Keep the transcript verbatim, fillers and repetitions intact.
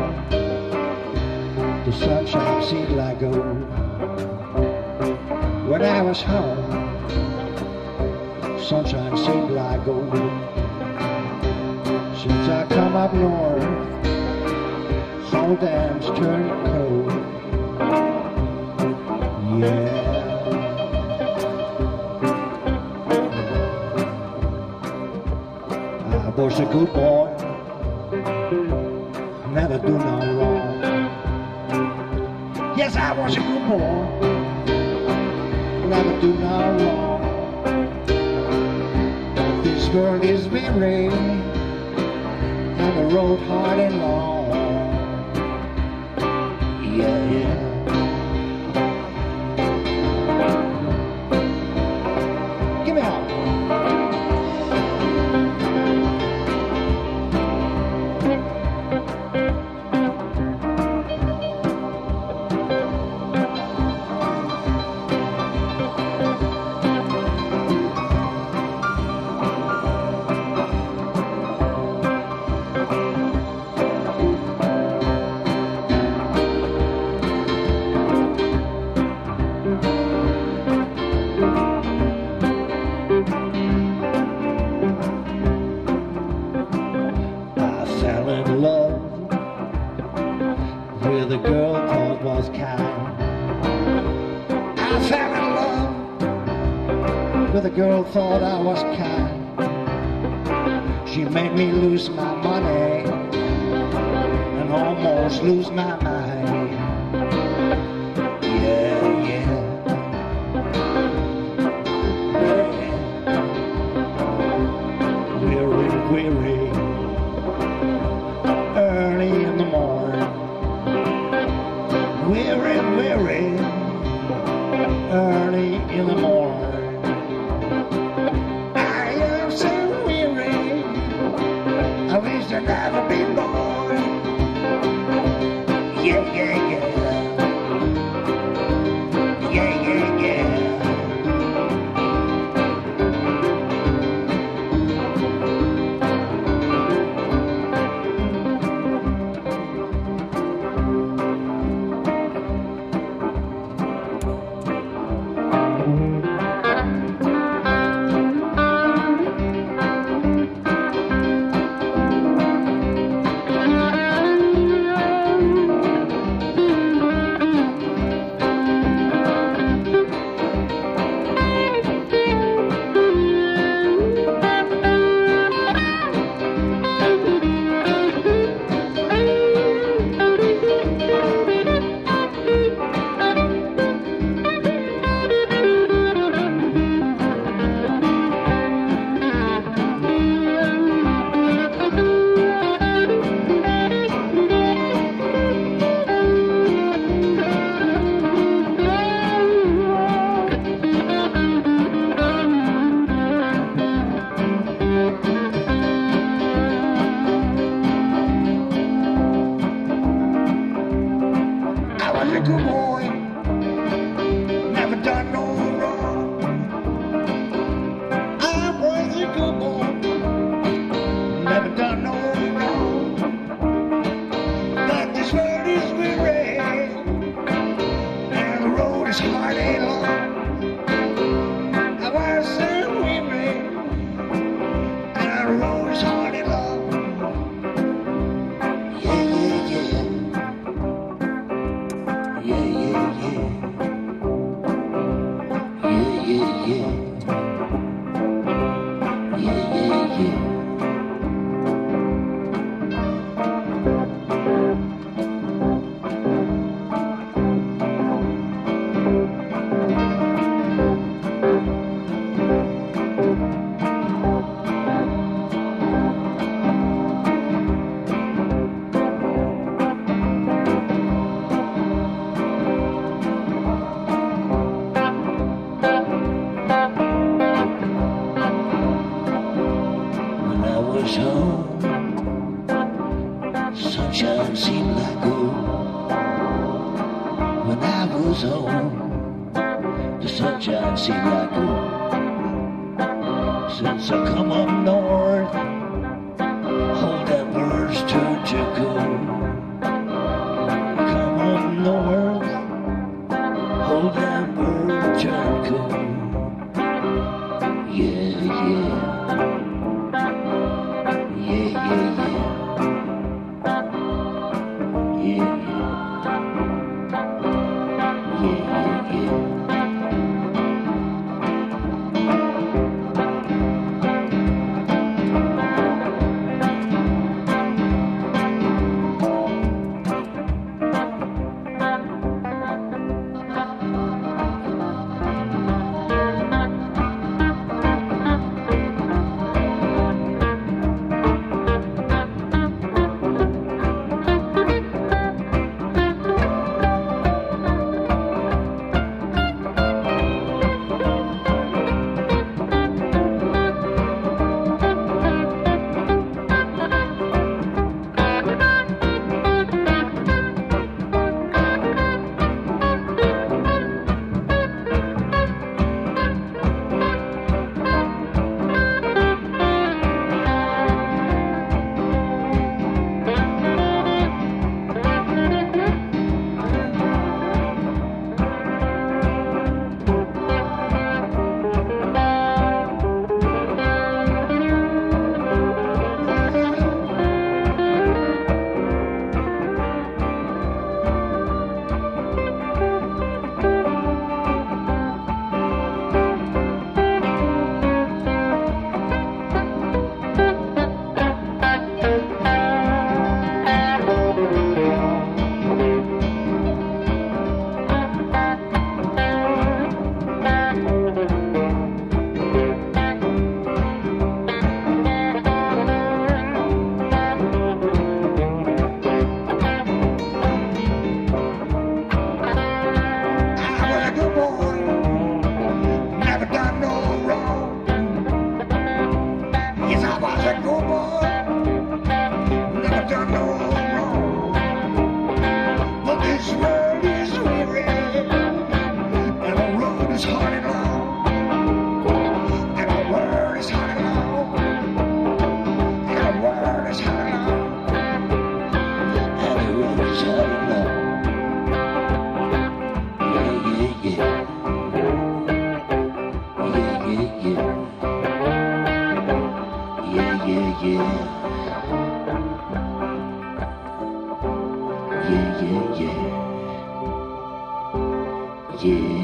the sunshine seemed like gold. When I was home, sunshine seemed like gold. Since I come up north, whole dam's turned cold. Yeah. I was a good boy, never do no wrong. Yes, I was a good boy, never do no wrong. But this world is weary, and the road hard and long. Yeah, yeah. Give me out. Love with a girl called was kind. I fell in love with a girl thought I was kind. She made me lose my money and almost lose my mind. Yeah, yeah, yeah. Weary, weary. Early in the morning, weary, weary, early in the morning. I am so weary, I wish I'd never been born. Yeah, yeah, yeah, yeah, yeah, yeah. Good boy, never done no wrong. I was a good boy, never done no wrong. But this world is weary, and the road is hard and long. I was so weary, and the road is hard and long. Yeah, yeah, yeah. Yeah, yeah, yeah. Yeah, yeah, yeah. Yeah, yeah, yeah. Was home, sunshine seemed like gold. When I was home, the sunshine seemed like gold. Since I come up north, all that words turned to gold. Yeah.